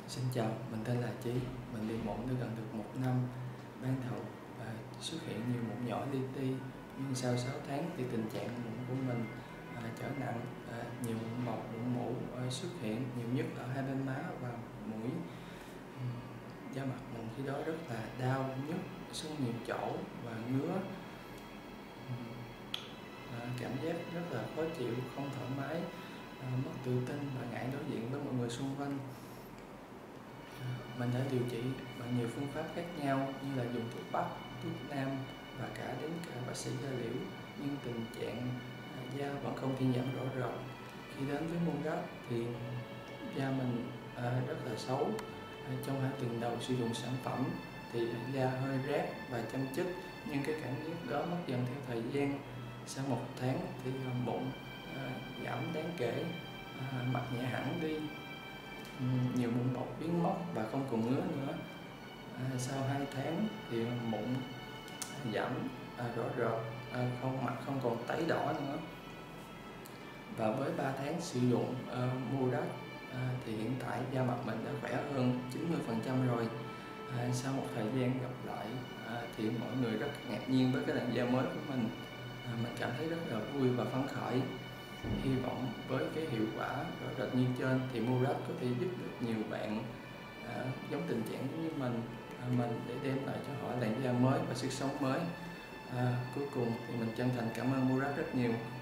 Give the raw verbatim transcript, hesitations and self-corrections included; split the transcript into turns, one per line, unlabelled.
Xin chào, mình tên là Chí, mình bị mụn đã gần được một năm. Ban đầu à, xuất hiện nhiều mụn nhỏ li ti, nhưng sau sáu tháng thì tình trạng mụn của mình à, trở nặng, à, nhiều mụn mọc, mụn mủ à, xuất hiện nhiều nhất ở hai bên má và mũi. Ừm, Da mặt mình khi đó rất là đau, nhức, sưng nhiều chỗ và ngứa. Ừm, à, Cảm giác rất là khó chịu, không thoải mái, à, mất tự tin và ngại đối diện với mọi người xung quanh. Mình đã điều trị bằng nhiều phương pháp khác nhau như là dùng thuốc bắc, thuốc nam và cả đến cả bác sĩ da liễu, nhưng tình trạng à, da vẫn không thuyên giảm rõ rệt. Khi đến với Moonguard thì da mình à, rất là xấu. À, trong hai tuần đầu sử dụng sản phẩm thì da hơi rát và châm chích, nhưng cái cảm giác đó mất dần theo thời gian. Sau một tháng thì mụn à, giảm đáng kể, à, mặt nhẹ hẳn đi, nhiều mụn bọc biến mất và không còn ngứa nữa. À, sau hai tháng thì mụn giảm à, rõ rệt, à, không mặt không còn tấy đỏ nữa. Và với ba tháng sử dụng uh, Moonguard à, thì hiện tại da mặt mình đã khỏe hơn chín mươi phần trăm rồi. À, sau một thời gian gặp lại à, thì mọi người rất ngạc nhiên với cái làn da mới của mình. À, mình cảm thấy rất là vui và phấn khởi. Hy vọng với cái hiệu quả rõ rệt như trên thì Moonguard có thể giúp được nhiều bạn à, giống tình trạng giống như mình à, mình để đem lại cho họ làn da mới và sức sống mới. À, cuối cùng thì mình chân thành cảm ơn Moonguard rất nhiều.